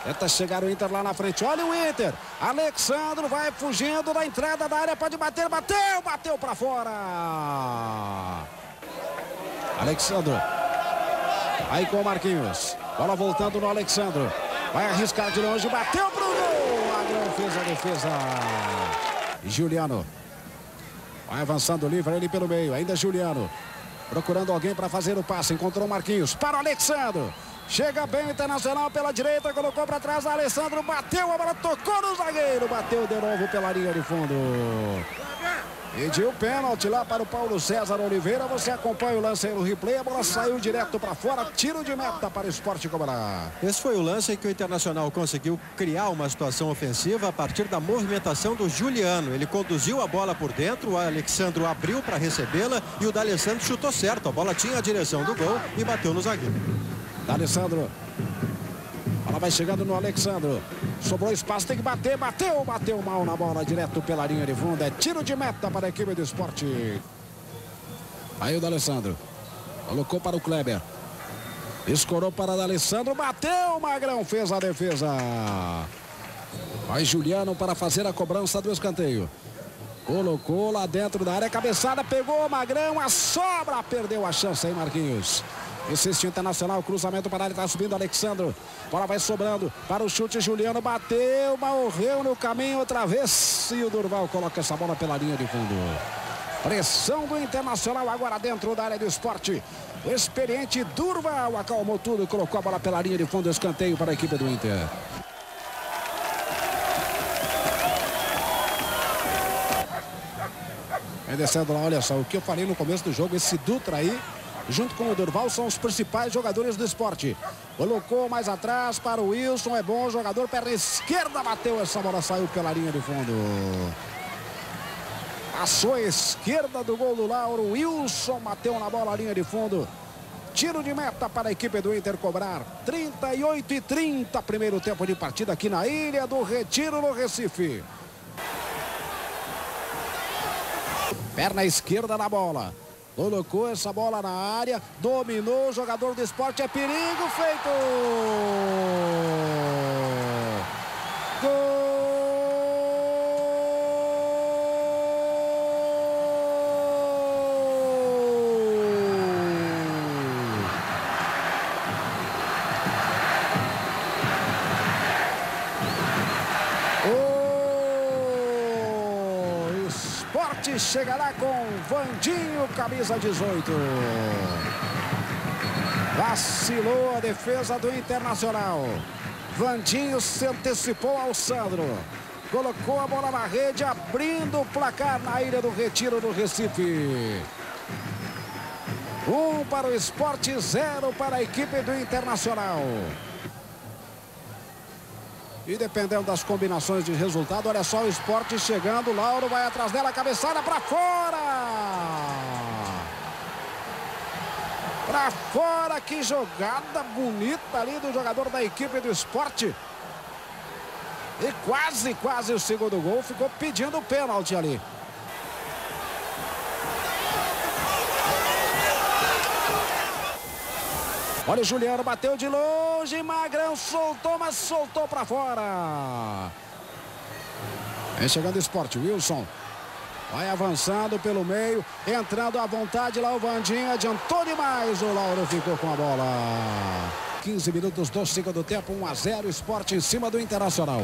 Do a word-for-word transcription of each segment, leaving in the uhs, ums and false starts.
Tenta chegar o Inter lá na frente. Olha o Inter. Alexandro vai fugindo da entrada da área. Pode bater. Bateu. Bateu para fora. Alexandro. Aí com o Marquinhos. Bola voltando no Alexandro. Vai arriscar de longe. Bateu pro gol. Magrão fez a defesa. E Juliano. Vai avançando livre ele pelo meio. Ainda Juliano. Procurando alguém para fazer o passe. Encontrou o Marquinhos. Para o Alexandro. Chega bem o Internacional pela direita. Colocou para trás. Alessandro bateu. A bola tocou no zagueiro. Bateu de novo pela linha de fundo. Pediu pênalti lá para o Paulo César Oliveira. Você acompanha o lance aí no replay. A bola saiu direto para fora. Tiro de meta para o Sport cobrar. Esse foi o lance em que o Internacional conseguiu criar uma situação ofensiva a partir da movimentação do Juliano. Ele conduziu a bola por dentro. O Alexandro abriu para recebê-la. E o D'Alessandro chutou certo. A bola tinha a direção do gol e bateu no zagueiro. D'Alessandro. Ela vai chegando no Alexandro. Sobrou espaço, tem que bater. Bateu, bateu mal na bola, direto pela linha de fundo. É tiro de meta para a equipe do Sport. Aí o D'Alessandro. Colocou para o Kleber. Escorou para o D'Alessandro. Bateu, Magrão fez a defesa. Vai Juliano para fazer a cobrança do escanteio. Colocou lá dentro da área. Cabeçada, pegou Magrão. A sobra, perdeu a chance aí, Marquinhos. Insiste o Internacional, cruzamento para ele, está subindo Alexandro. Bola vai sobrando para o chute, Juliano bateu, morreu no caminho outra vez. E o Durval coloca essa bola pela linha de fundo. Pressão do Internacional agora dentro da área do Sport. O experiente Durval acalmou tudo, colocou a bola pela linha de fundo, escanteio para a equipe do Inter. Vem descendo lá, olha só, o que eu falei no começo do jogo, esse Dutra aí, junto com o Durval, são os principais jogadores do Sport. Colocou mais atrás para o Wilson, é bom jogador, perna esquerda, bateu, essa bola saiu pela linha de fundo. Passou a esquerda do gol do Lauro, Wilson bateu na bola, linha de fundo. Tiro de meta para a equipe do Inter cobrar. trinta e oito e trinta, primeiro tempo de partida aqui na Ilha do Retiro, no Recife. Perna esquerda na bola. Colocou essa bola na área, dominou o jogador do Sport, é perigo feito! Gol! O Sport chegará com Vandinho, camisa dezoito. Vacilou a defesa do Internacional. Vandinho se antecipou ao Sandro. Colocou a bola na rede, abrindo o placar na Ilha do Retiro, no Recife. Um para o Sport, zero para a equipe do Internacional. E dependendo das combinações de resultado, olha só o Sport chegando, Lauro vai atrás dela, cabeçada para fora! Para fora, que jogada bonita ali do jogador da equipe do Sport. E quase, quase o segundo gol, ficou pedindo pênalti ali. Olha o Juliano, bateu de longe, Magrão soltou, mas soltou para fora. Vem chegando o Sport, Wilson. Vai avançando pelo meio, entrando à vontade lá o Vandinho, adiantou demais, o Lauro ficou com a bola. quinze minutos do segundo tempo, um a zero, Sport em cima do Internacional.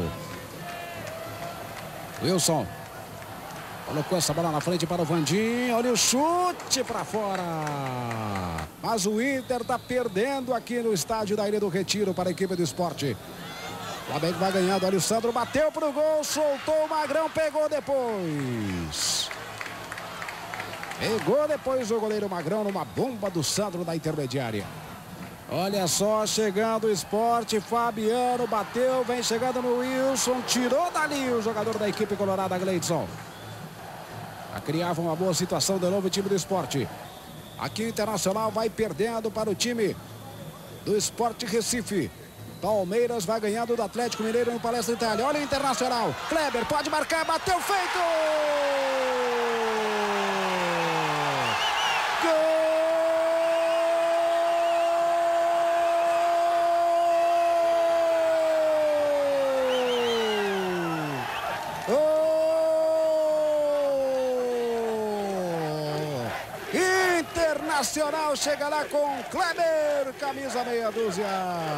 Wilson. Colocou essa bola na frente para o Vandinho. Olha o chute para fora. Mas o Inter está perdendo aqui no estádio da Ilha do Retiro para a equipe do Sport. O Flamengo vai ganhando. Olha o Sandro, bateu para o gol, soltou o Magrão, pegou depois. Pegou depois o goleiro Magrão numa bomba do Sandro da intermediária. Olha só, chegando o Sport, Fabiano bateu, vem chegando no Wilson, tirou dali o jogador da equipe colorada, Gleidson. Criava uma boa situação de novo o time do Sport. Aqui o Internacional vai perdendo para o time do Sport Recife. Palmeiras vai ganhando do Atlético Mineiro no Palestra Itália. Olha o Internacional. Kleber pode marcar, bateu, feito! Gol! Internacional chega lá com Kleber, camisa meia dúzia.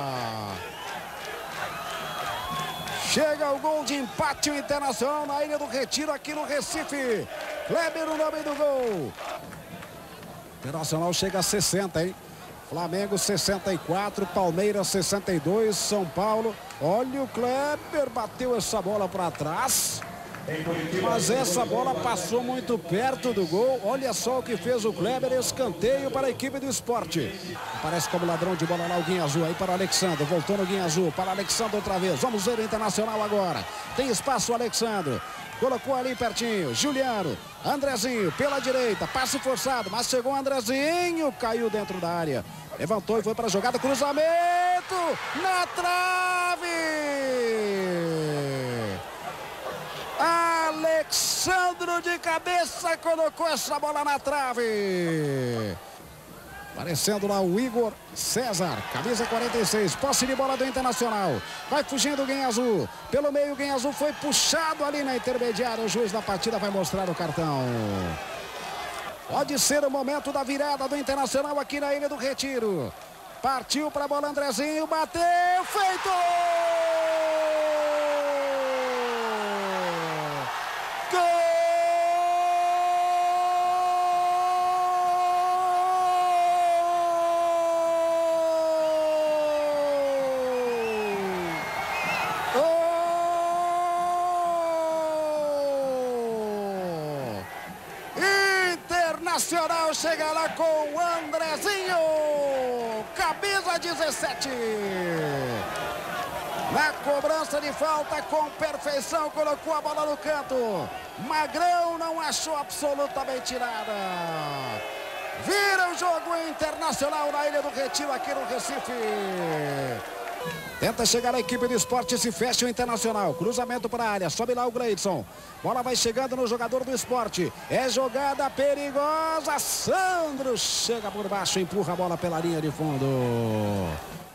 Chega o gol de empate, o Internacional na Ilha do Retiro, aqui no Recife. Kleber, o nome do gol. Internacional chega a sessenta, hein? Flamengo sessenta e quatro, Palmeiras sessenta e dois, São Paulo. Olha o Kleber, bateu essa bola para trás. Mas essa bola passou muito perto do gol. Olha só o que fez o Kleber. Escanteio para a equipe do Sport. Aparece como ladrão de bola lá o Guinha Azul. Aí para o Alexandre. Voltou no Guinha Azul. Para o Alexandre outra vez. Vamos ver o Internacional agora. Tem espaço o Alexandre. Colocou ali pertinho. Juliano. Andrezinho pela direita. Passe forçado. Mas chegou o Andrezinho. Caiu dentro da área. Levantou e foi para a jogada. Cruzamento. Na trave. Alexandre de cabeça colocou essa bola na trave. Aparecendo lá o Igor César, camisa quarenta e seis, posse de bola do Internacional. Vai fugindo o Guinha Azul. Pelo meio o Guinha Azul foi puxado ali na intermediária. O juiz da partida vai mostrar o cartão. Pode ser o momento da virada do Internacional aqui na Ilha do Retiro. Partiu para a bola Andrezinho, bateu, feito! Internacional chega lá com o Andrezinho, camisa dezessete. Na cobrança de falta, com perfeição, colocou a bola no canto. Magrão não achou absolutamente nada. Vira o jogo Internacional na Ilha do Retiro, aqui no Recife. Tenta chegar a equipe do Sport, se fecha o Internacional. Cruzamento para a área, sobe lá o Gleidson. Bola vai chegando no jogador do Sport. É jogada perigosa. Sandro chega por baixo, empurra a bola pela linha de fundo.